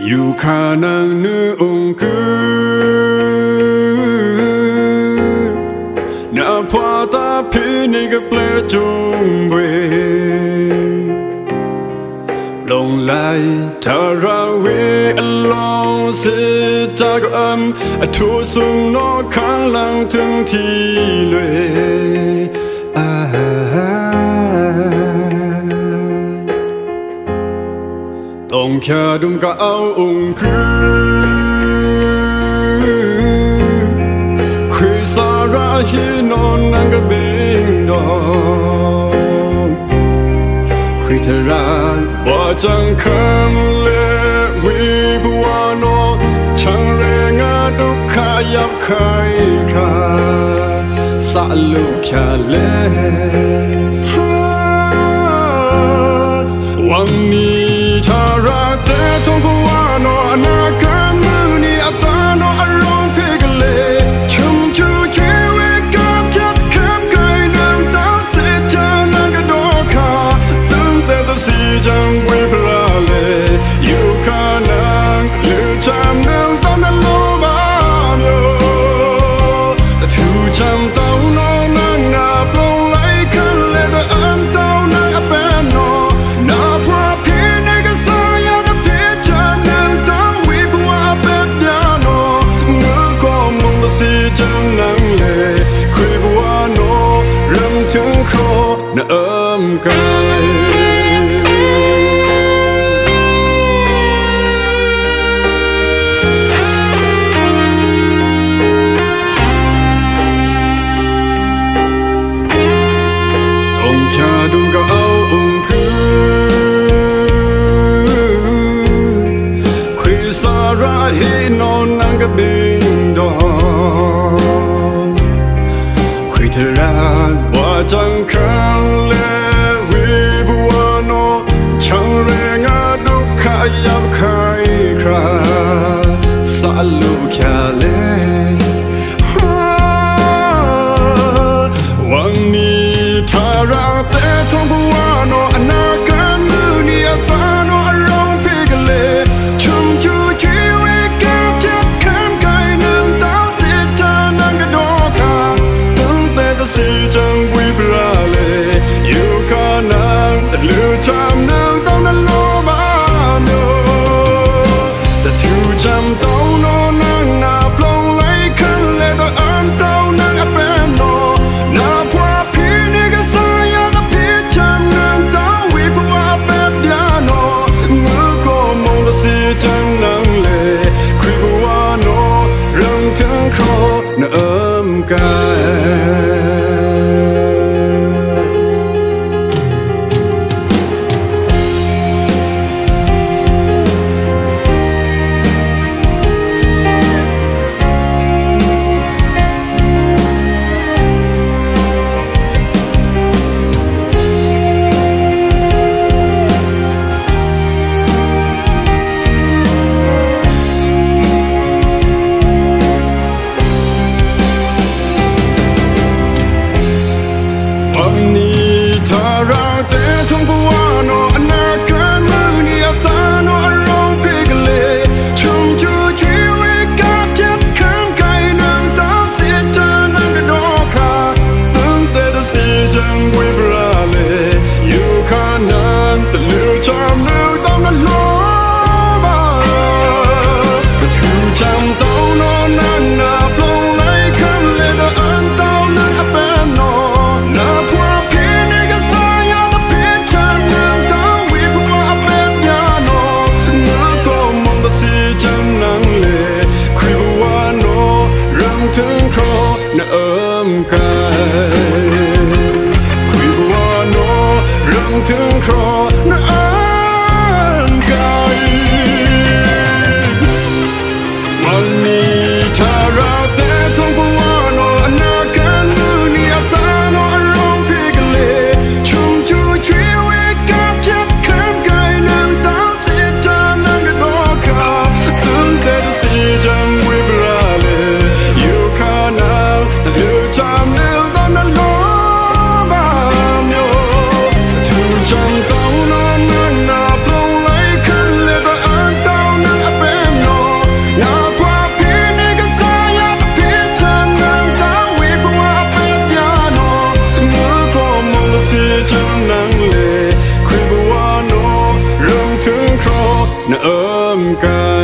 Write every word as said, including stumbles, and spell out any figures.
อยู่ข้านังนึกองค์น่าพอตาพี่นี่ก็เปลือยจงเบลงไหลทาราวีลองสิจากอันทุสุงนอกข้างหลังถึงที่เลยต้องแค่ดุมก็เอาองค์คริสาราฮีนอนนั่งกับเบงดองคริเทราบ่จังคำเลวิบวานอช่างเรงาดุขายับใครคราสะลุแค่เลวังนี้ถ้ารักแต่ทงก็ว่าโนอนาคตมือนี้อัตโนอารมณ์เพกเลชุ่มชูชีวิตกับจัดคำไก่น้ำตาเสียจานังกระโดดขาตึงแต่ตัวสีจังวิพราเลอยู่ข้านังหรือจำนึงตอนนั้นโลบามโยแต่ถูกจำเต้านอนนั่งนาปลงไหลขึ้นเลยแต่อันเต้านั่งอับเป็นนอนาพระพีนี่ก็สายาแต่พีจำนึงต้องวิพว่าเป็นยาโนเงือก็มองแต่สีจังนังเลยคุยบัวโนเริ่มถึงครอน่าเอิมกายแค่ดุมก็เอาองค์คริสาราฮีนอนนั่งกับบิงดองคริเทราว่าจังคันเลวิบวานอช่างเรงาดุขายับใครคราสะลุแค่เลวังนี้ถ้ารักแต่ทงบัวโนอนาคตมือนี้อัตโนอารมณ์เพกเลชุ่มชูชีวิตกับจัดคำไก่น้ำตาเสียจานังกระโดดขาตั้งแต่ตัวสีจังวิปราเลอยู่ข้านังแต่ลือจำนึงต้องนั้นโลบามโยแต่ถูกจำต้องโนนั่งนาปลงไหลขึ้นเลยแต่อันเต้านั่งอับเป็นนอนาพวาพีนี่ก็สายาแต่พีจำนึงต้องวิพว่าเป็นยาโนเมื่อก็มองแต่สีจังนังเลยคุยบัวโนเริ่มถึงครอน่าเอิมกายวันนี้ถ้ารักแต่ทงบัวโนอนาคตมือนี้อัตโนอารมณ์เพกเลชุ่มชูชีวิตกับจัดคำไก่น้ำตาเสียจานังกระโดดขาตั้งแต่ตัวสีจังวิปราเลอยู่ข้านั้นแต่ลือจำลือต้องนั้นโลบาแต่ถูกจำต้องนอนนั่นนาปลงไหลขึ้นเลยแต่อันเต้านั่งอับเป็นนอนาพวาพีนี่ก็สายาแต่พีจำนึงต้องวิพว่าเป็นยาโนเมื่อก็มองแต่สีจังนังเลยคุยบัวโนเริ่มถึงครอน่าเอิมกายคุยบัวโนเริ่มถึงครอน่าเอิมกายวันนี้ถ้ารักแต่ทงบัวโนอนาคตมือนี้อัตโนอารมณ์เพกเลชุ่มชูชีวิตกับจัดคำไก่น้ำตาเสียจานังกระโดดขาตั้งแต่ตัวสีจังวิปราเลอยู่ข้านังแต่ลือจำนึงตอนนั้นโลบามโยถูกจำต้องนอน na ôm cả